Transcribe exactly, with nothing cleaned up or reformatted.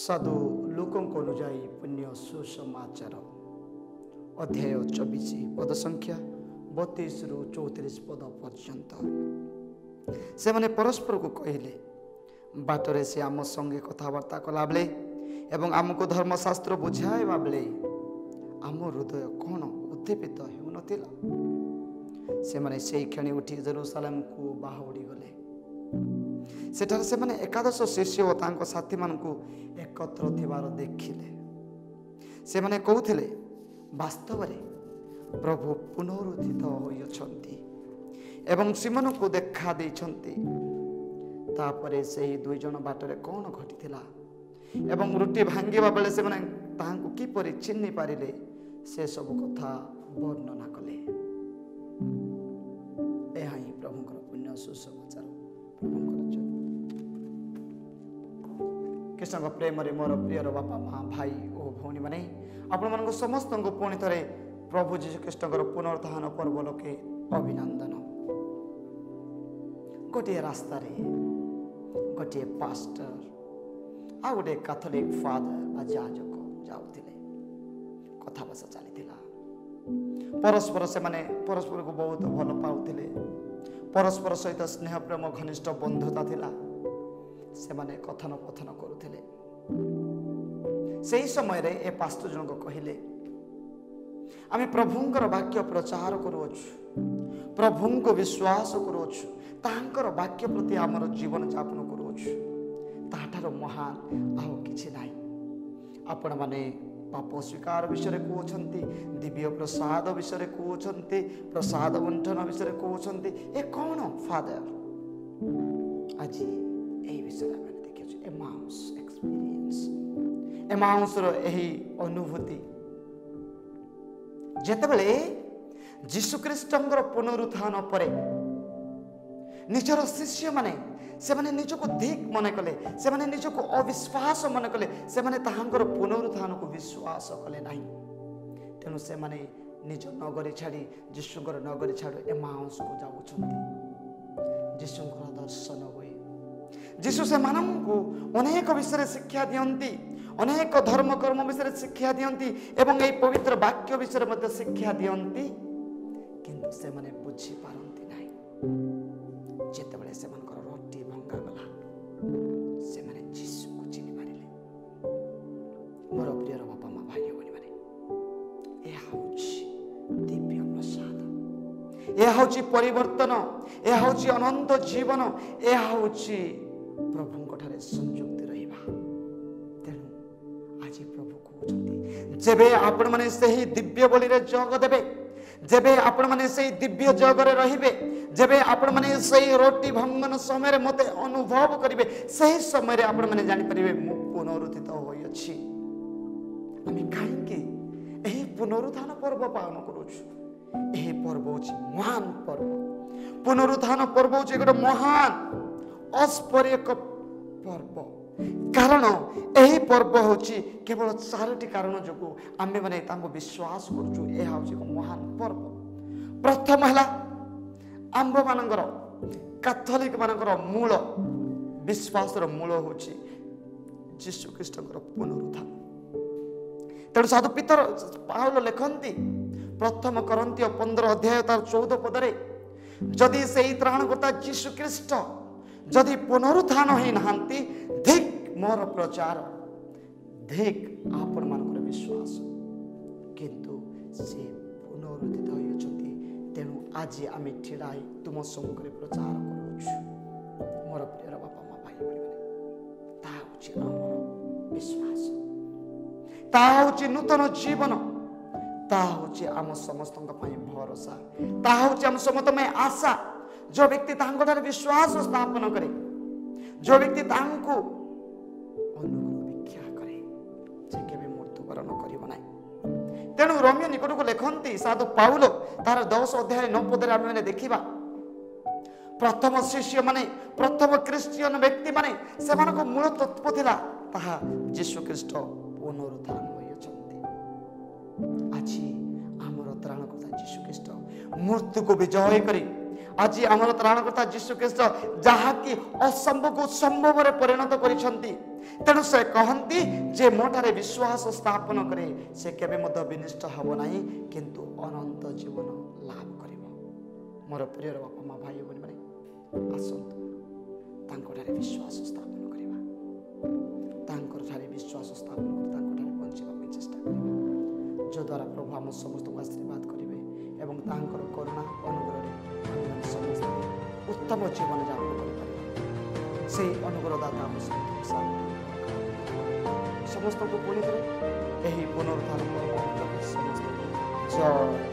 साधु लोकों अनुजाई पुण्य सुसमाचार अध्याय चौबीस पद संख्या बतीस रु चौतीस पद पर्यंत से माने परस्पर को कहले बाटरे से आम संगे कथबार्ता कला बेले एवं आमको धर्मशास्त्र बुझाइबा बेले आम हृदय कौन उद्दीपित हो नथिला से माने से क्षणी उठी जेरूसालेम को बाहुड़ी गले सेठार से माने एकादश शिष्य और तांको साथी मानकु एकत्र थिबार देखिले से माने कहूथिले वास्तव रे प्रभु पुनरुत्थित होइछन्ति एवं सिमन को देखा देछन्ति तापरे से दुई जन बाटरे कौन घटिथिला एवं रुटी भांगिबा बेले से माने तांको की परि चिन्हि पारिले से सब कथा वर्णना कले एहा ही प्रभुଙ୍କର पुण्य सुसमाचार प्रभुଙ୍କର कृष्ण प्रेम मोर प्रिय बापा माँ भाई और भौणी मैंने आपण मान समस्त को पुणी थे प्रभु जीशु कृष्ण पुनरुत्थान पर्व लोके अभिनंदन गोटे रास्तार गोटे पास्टर आ गोटे कैथोलिक फादर बा जाजक जाऊले कथाभाषा चली परस्पर से माने परस्पर को बहुत भल पाउथिले परस्पर सहित स्नेह प्रेम घनिष्ठ बंधुता थिला से माने कथन कथन करुथिले सेही समय रे ए पास्टर जन को कहिले आमे प्रभुंकर वाक्य प्रचार करूछु प्रभुंको विश्वास करूछु तांकर वाक्य प्रति हमर जीवन यापन करूछु ताठार महान आउ किछि नाही आपण माने पाप स्वीकार विषय कहते दिव्य प्रसाद विषय कहते प्रसाद बंटन विषय कहते ए कौन फादर आज यही विषय देखिए एमाउस एक्सपीरियंस एमाउस रो यही अनुभूति जेतेबेले जीशु ख्रीष्टंकर पुनरुत्थान परे निजर शिष्य माने से माने निजको धिक मन कले से माने निजको अविश्वास मन कले से माने ताहांकर पुनरुत्थान को विश्वास कले नहीं तेणु से माने निज नगरी छाड़ी जीशुंकर नगरी छाड़ी एमाउस को जाउछन्ति जीशुंकर दर्शन होए जीशु से मानमको अनेक विषय शिक्षा दियंती अनेक धर्म कर्म विषय शिक्षा दियंती एवं ए पवित्र वाक्य विषय मध्ये शिक्षा दियंती किंतु से माने बुझी पारंती नहीं जेतेबेले से मानकर रोटी भंगा गला से माने जीसु को चिनि पारिले मोर प्रिय बापा माँ भाई बनी माने ए हौची दिव्य प्रसाद ए हौची परिवर्तन ए हौची अनंत जीवन ए हौची प्रभु ठारे संयुक्त रहिबा तेणु आज प्रभु कहउछन्ति जेबे आपण माने सही दिव्य बलि रे जग देबे जेबे आपण माने सही दिव्य जगरे रहिबे जेबे आपण माने सही रोटी भंगन समय मते अनुभव करिवे सही समय आपण माने जानि परिबे मु पुनरुत्थित होई अछि आमी काहे के एही पुनरुत्थान पर्व पालन करूछु एही पर्व अछि महान पर्व पुनरुत्थान पर्व अछि एक महान अस्पर्यक पर्व कारण एही पर्व होछि केवल चारोटी कारण जोगु आमे माने तांको विश्वास करूछु एहा होछि एक महान पर्व प्रथम हला आंब मानकर कैथोलिक मानकर मूल विश्वास मूल होछि जीशु ख्रीष्टकर पुनरुत्थान तेणु साधु पीतर पाउल लिखंती प्रथम करंतिय पंद्रह अध्याय तार चौदह पदरे जदि सेही त्राणकर्ता जीशु ख्रीष्ट जदि पुनरुत्थान होई नाहंती धिक मोर प्रचार धिक आपण मानकर विश्वास किंतु से पुनरुत्थित होई अछंती तेणु आज आमे ठिड़ाई तुम सम्मुखरे प्रचार करूछु मोर प्रिय बापा माँ भाई बनी ता होछि हमर विश्वास ता होछि नूतन जीवन ता होछि आम समस्तक पई भरोसा ता होछि आम समस्त में आशा जो व्यक्ति तांको ठारे विश्वास स्थापन करे जो व्यक्ति तांको अनुभिक्षा करे से केबे मृत्युवरण करिब नाही तेणु रोमियो निकट को लिखंती साधु पाउल तार दस अध्याय नौ पदरे आमे माने देखिबा प्रथम शिष्य माने प्रथम क्रिश्चियन व्यक्ति माने सेमानको मूल तत्व थिला ताहा यीशु ख्रीष्ट पुनरुत्थान होई अछंती आछि हमर त्राणकर्ता यीशु ख्रीष्ट मृत्यु को विजय करी आज आमर त्राणकर्ता यीशु ख्रीष्ट जहा कि असंभव को संभव रे परिणत करिसंती तेणु से कहती जे मोठारे विश्वास स्थापन करे से केबे मध्य विनिष्ट हब नाही किंतु अनंत जीवन लाभ करिवो। मोर प्रिय बापा माँ भाई बहन माने आसंतु तांको ठारे विश्वास स्थापन करिवा, तांको ठारे विश्वास स्थापन कर तांको ठारे बंचिबा के चेष्टा करिवा, जो द्वारा प्रभु हम समस्त को आशीर्वाद करिवे एवं तांकर करुणा अनुग्रह रे हम समस्त उत्तम जीवन यापन करि परिबा। से अनुग्रह दाता हम समस्त को पुणी करे एही पुनरुत्थान पर्व समस्त जय